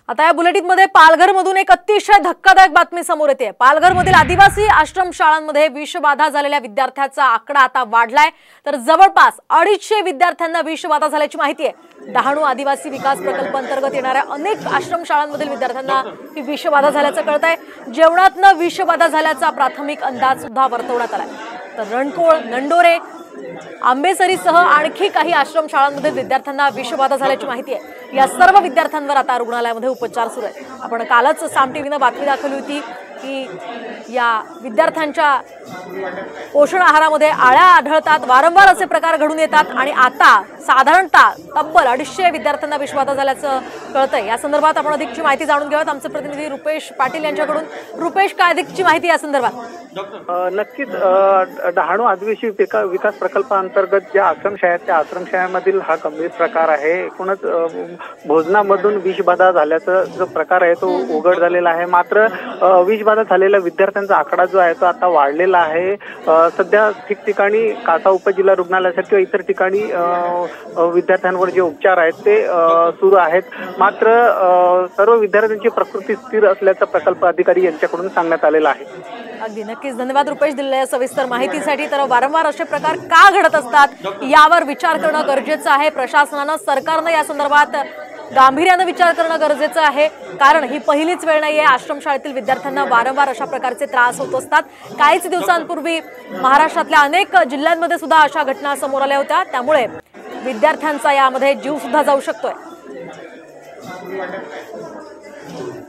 आता या बुलेटिनमध्ये पालघरमधून एक अतिशय धक्कादायक बातमी समोर येते। पालघरमधील आदिवासी आश्रम शाळांमध्ये विषबाधा झालेल्या विद्यार्थ्यांचा आकडा आता वाढलाय, तर जवळपास 250 विद्यार्थ्यांना विषबाधा झाल्याची माहिती आहे। डहाणू आदिवासी विकास प्रकल्प अंतर्गत येणाऱ्या अनेक आश्रम शाळांमधील विद्यार्थ्यांना ही विषबाधा झाल्याचं कळतंय। जेवणातनं विषबाधा झाल्याचा प्राथमिक अंदाज सुद्धा वर्तवण्यात आलाय। तर रणकोळ, नंडोरे, आंबेसरीसह आणखी काही आश्रम शाळांमध्ये विद्यार्थ्यांना विषबाधा झाल्याची माहिती आहे। या सर्व विद्यार्थ्यांवर आता रुग्णालयामध्ये उपचार सुरू आहेत। आपण कालच साम टीव्हीने बातमी दाखवली होती की या विद्यार्थ्यांच्या पोषण आहारामध्ये आळ्या आढळतात, वारंवार असे प्रकार घडून येतात आणि आता साधारणतः तब्बल 250 विद्यार्थ्यांना विषबाधा झाल्याचं कळतंय। या संदर्भात आपण अधिकची माहिती जाणून घेऊयात आमचे प्रतिनिधी रुपेश पाटील यांच्याकडून। रुपेश, काय अधिकची माहिती या संदर्भात? नक्कीच डहाणू आदिवासी विकास प्रकल्पाअंतर्गत ज्या आश्रमशाळा आहेत त्या आश्रमशाळेमधील हा गंभीर प्रकार आहे। एकूणच भोजनामधून विषबाधा झाल्याचा जो प्रकार आहे तो उघड झालेला आहे। मात्र विषबाधा झालेल्या विद्यार्थ्यांचा आकडा जो आहे तो आता वाढलेला आहे। सध्या ठिकठिकाणी कासा उपजिल्हा रुग्णालयासाठी किंवा इतर ठिकाणी विद्यार्थ्यांवर जे उपचार आहेत ते सुरू आहेत। मात्र सर्व विद्यार्थ्यांची प्रकृती स्थिर असल्याचं प्रकल्प अधिकारी यांच्याकडून सांगण्यात आलेलं आहे। अगदी नक्कीच धन्यवाद रुपेश दिलेल्या सविस्तर माहितीसाठी। तर वारंवार असे प्रकार का घडत असतात यावर विचार करणं गरजेचं आहे। प्रशासनानं, सरकारनं या संदर्भात गांभीर्यानं विचार करणं गरजेचं आहे, कारण ही पहिलीच वेळ नाहीये। आश्रमशाळेतील विद्यार्थ्यांना वारंवार अशा प्रकारचे त्रास होत असतात। काहीच दिवसांपूर्वी महाराष्ट्रातल्या अनेक जिल्ह्यांमध्ये सुद्धा अशा घटना समोर आल्या होत्या, त्यामुळे विद्यार्थ्यांचा यामध्ये जीव सुद्धा जाऊ शकतोय।